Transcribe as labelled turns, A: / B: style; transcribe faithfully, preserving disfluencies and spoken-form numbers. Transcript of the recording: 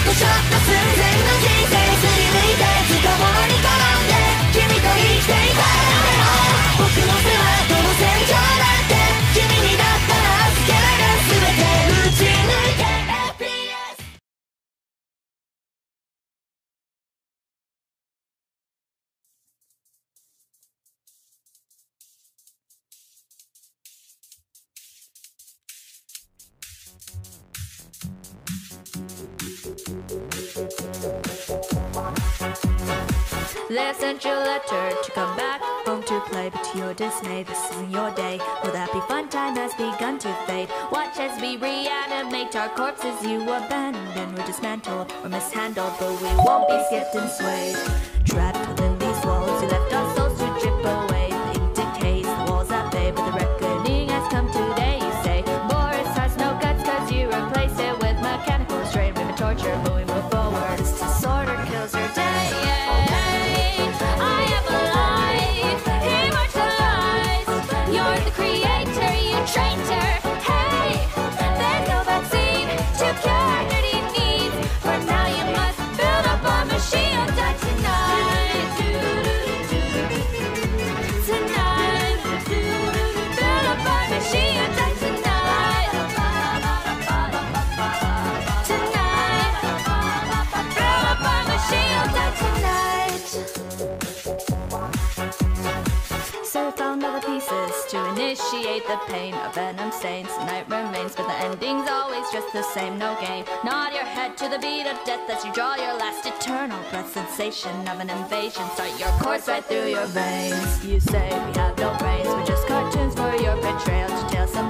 A: ちょっと寸前の人生すり抜いてずっと物に絡んで君と生きていたい僕の背はどの戦場だって君にだったら預けられる全て打ち抜いて エーピーエス
B: They sent you a letter to come back home to play, but to your dismay, this isn't your day. Well, that happy fun time has begun to fade. Watch as we reanimate our corpses you abandoned. We're dismantled or mishandled, but we won't be skipped and swayed. Trapped within these walls, you left our souls to chip away. The ink decays, the walls at bay, but the reckoning has come today. You say Boris has no guts, cause you replace it with mechanical strain, women torture, but we move forward. This disorder kills your day. Traitor, hey, there's no vaccine to cure our dirty needs. For now you must build up a machine or die tonight. Tonight, build up a machine or die tonight. Tonight, build up a machine or die tonight. So we found all the pieces to initiate the pain of venom stains. The night remains, but the ending's always just the same. No gain. Nod your head to the beat of death as you draw your last eternal breath. Sensation of an invasion. Start your course right through your veins. You say we have no brains. We're just cartoons for your betrayal. To tell some